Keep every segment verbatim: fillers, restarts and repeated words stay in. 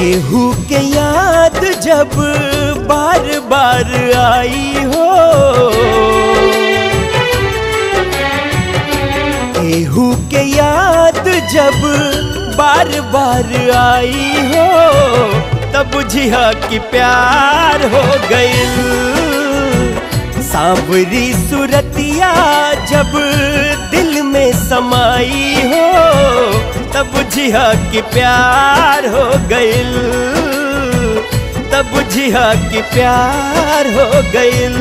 केहू के याद जब बार बार आई हो, केहू के याद जब बार बार आई हो, तब बुझिया कि प्यार हो गइल। सांवरी सूरतिया जब दिल में समाई हो, तब बुझिया कि प्यार हो गइल, तब बुझिया कि प्यार हो गइल।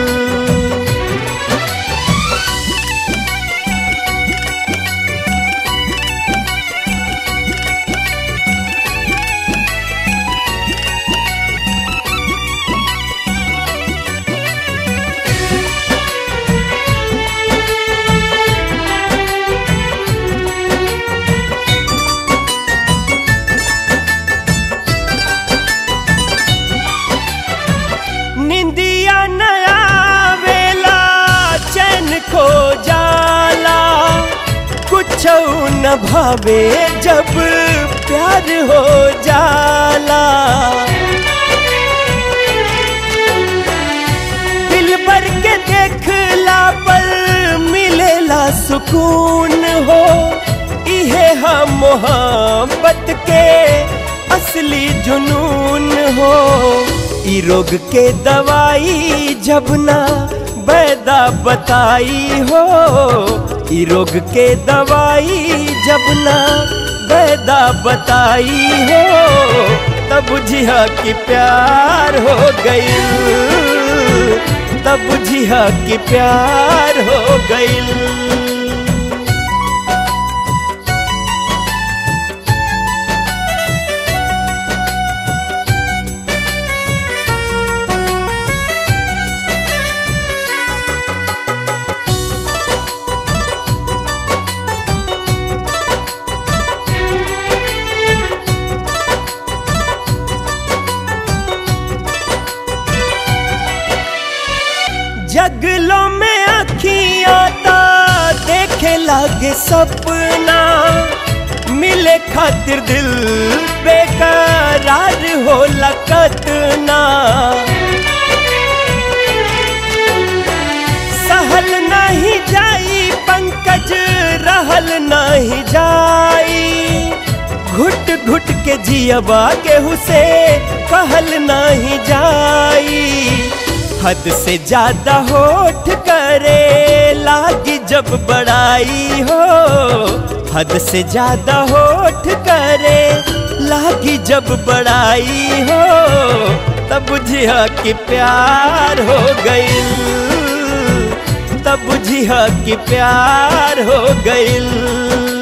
निंदिया नया वेला चैन खो जाला, कुछ न भावे जब प्यार हो जाला। दिल भर के देखला पर मिलेला सुकून हो, इहे हम मोहब्बत के असली जुनून हो। ई रोग के दवाई जब ना बैदा बताई हो, ई रोग के दवाई जब ना बैदा बताई हो, तब बुझिया कि प्यार हो गइल, तब बुझिया कि प्यार हो गइल। जगलों में अखियां ता देखे लागे सपना, मिले खातिर दिल बेकरार होला कतना। सहल नहीं जाई पंकज रहल नहीं जाई, घुट घुट के जियबा केहू से कहल नहीं जाई। हद से ज्यादा होठ करे लागी जब बड़ाई हो, हद से ज्यादा होठ करे लागी जब बड़ाई हो, तब बुझिया कि प्यार हो गइल, तब बुझिया कि प्यार हो गइल।